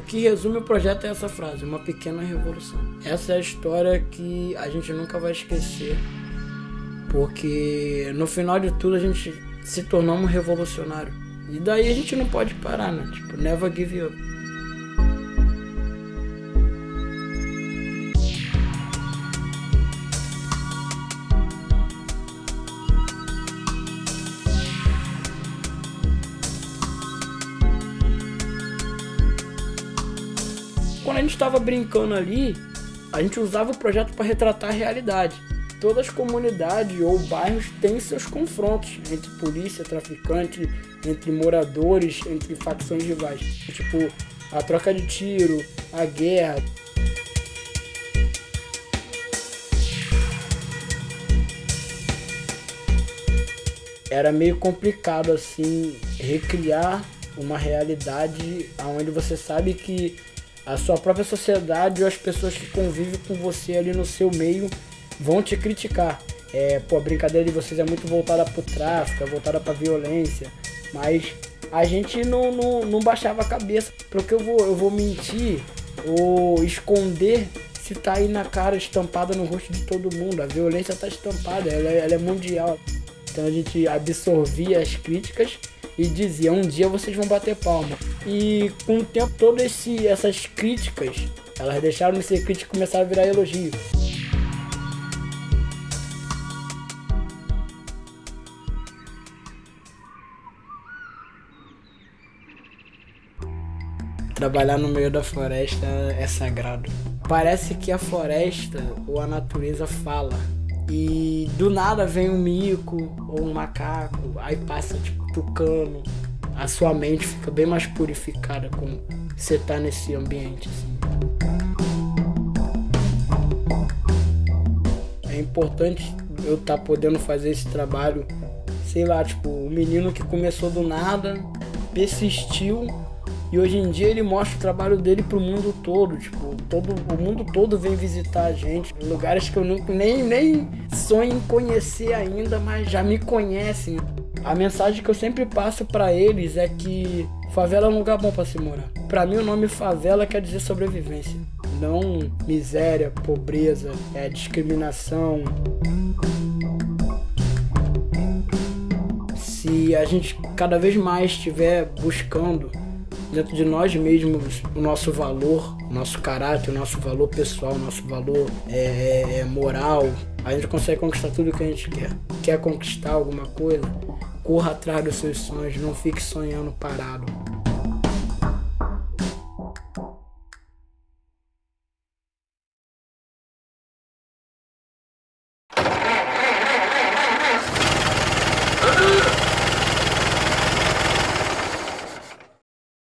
que resume o projeto é essa frase, uma pequena revolução. Essa é a história que a gente nunca vai esquecer, porque no final de tudo a gente se tornou um revolucionário. E daí a gente não pode parar, né? Tipo, never give up. Quando a gente estava brincando ali, a gente usava o projeto para retratar a realidade. Todas as comunidades ou bairros têm seus confrontos entre polícia, traficante, entre moradores, entre facções rivais. Tipo, a troca de tiro, a guerra. Era meio complicado, assim, recriar uma realidade onde você sabe que a sua própria sociedade ou as pessoas que convivem com você ali no seu meio vão te criticar. A brincadeira de vocês é muito voltada pro tráfico, é voltada pra violência, mas a gente não baixava a cabeça. Porque eu vou mentir ou esconder se tá aí na cara, estampada no rosto de todo mundo. A violência tá estampada, ela é mundial. Então a gente absorvia as críticas e dizia, um dia vocês vão bater palma. E com o tempo todo essas críticas, elas deixaram de ser críticas e começaram a virar elogio. Trabalhar no meio da floresta é sagrado. Parece que a floresta ou a natureza fala. E do nada vem um mico ou um macaco, aí passa tipo tucano. A sua mente fica bem mais purificada quando você tá nesse ambiente, assim. É importante eu estar podendo fazer esse trabalho, sei lá, tipo, o menino que começou do nada, persistiu e hoje em dia ele mostra o trabalho dele pro mundo todo, tipo, o mundo todo vem visitar a gente, lugares que eu nem sonho em conhecer ainda, mas já me conhecem. A mensagem que eu sempre passo pra eles é que favela é um lugar bom pra se morar. Pra mim o nome favela quer dizer sobrevivência, não miséria, pobreza, discriminação. Se a gente cada vez mais estiver buscando dentro de nós mesmos o nosso valor, o nosso caráter, o nosso valor pessoal, o nosso valor moral, a gente consegue conquistar tudo o que a gente quer. Quer conquistar alguma coisa? Corra atrás dos seus sonhos, não fique sonhando parado.